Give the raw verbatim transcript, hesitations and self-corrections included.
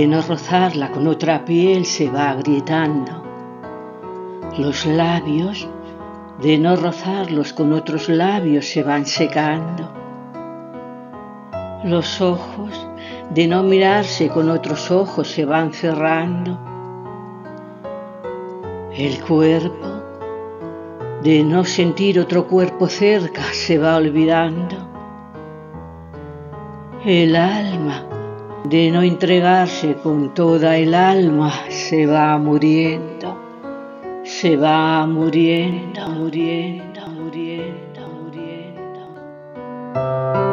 de no rozarla con otra piel se va agrietando. Los labios, de no rozarlos con otros labios, se van secando. Los ojos, de no mirarse con otros ojos, se van cerrando. El cuerpo, de no sentir otro cuerpo cerca, se va olvidando. El alma, de no entregarse con toda el alma, se va muriendo, se va muriendo, muriendo, muriendo, muriendo.